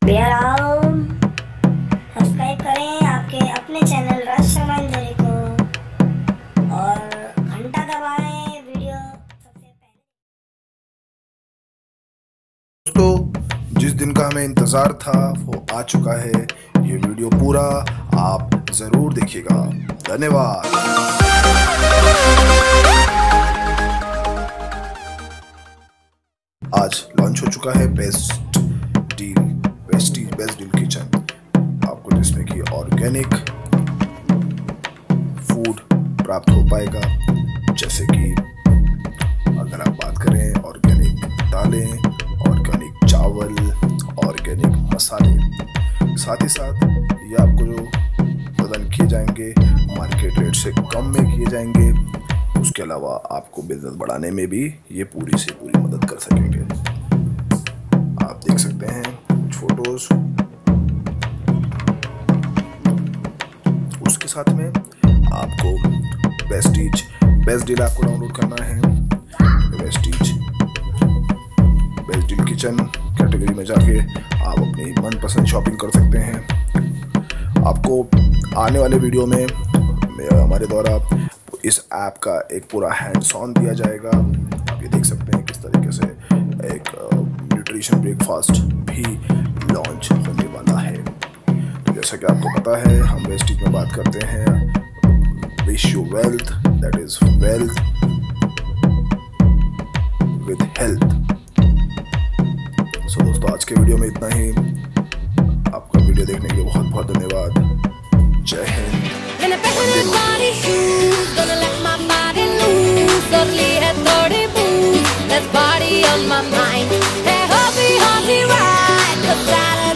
Subscribe करें आपके अपने चैनल राज शर्मा इंदौरी को और घंटा दबाएं वीडियो सबसे पहले। दोस्तों, जिस दिन का हमें इंतज़ार था वो आ चुका है। ये वीडियो पूरा आप ज़रूर देखिएगा। धन्यवाद। आज लॉन्च हो चुका है बेस्ट डील किचन। आपको जिसमें कि ऑर्गेनिक फूड प्राप्त हो पाएगा, जैसे कि अगर आप बात करें ऑर्गेनिक दालें, ऑर्गेनिक चावल, ऑर्गेनिक मसाले, साथ ही साथ ये आपको जो प्रदान किए जाएंगे मार्केट रेट से कम में किए जाएंगे। उसके अलावा आपको बिजनेस बढ़ाने में भी ये पूरी से पूरी मदद कर सकेंगे। आप देख सकते हैं फोटोज। उसके साथ में आपको बेस्ट डील आपको डाउनलोड करना है। बेस्ट डील किचन कैटेगरी में जाके आप अपनी मनपसंद शॉपिंग कर सकते हैं। आपको आने वाले वीडियो में हमारे द्वारा इस ऐप का एक पूरा हैंड्स ऑन दिया जाएगा। आप ये देख सकते हैं किस तरीके से एक न्यूट्रिशन ब्रेकफास्ट भी लॉन्च होने वाला है। तो जैसा कि आपको पता है, हम वेस्टेज में बात करते हैं wish you wealth, that is wealth with health. So दोस्तों, आज के वीडियो में इतना ही। आपका वीडियो देखने के लिए बहुत बहुत धन्यवाद। जय Hind. Let's party on my mind. Hey, hobby, ride the